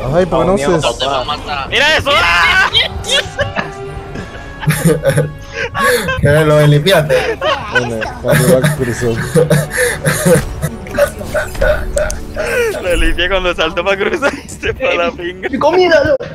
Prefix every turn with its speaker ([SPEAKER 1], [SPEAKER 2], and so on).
[SPEAKER 1] Ay, ¿por qué no se...?
[SPEAKER 2] No te va a matar.
[SPEAKER 3] ¡Mira eso! ¡Ah!
[SPEAKER 4] Que lo limpiaste.
[SPEAKER 1] Bueno, cuando va cruzó.
[SPEAKER 3] Lo limpié cuando saltó para cruzar y se fue a la pinga.
[SPEAKER 4] ¡Mi comida!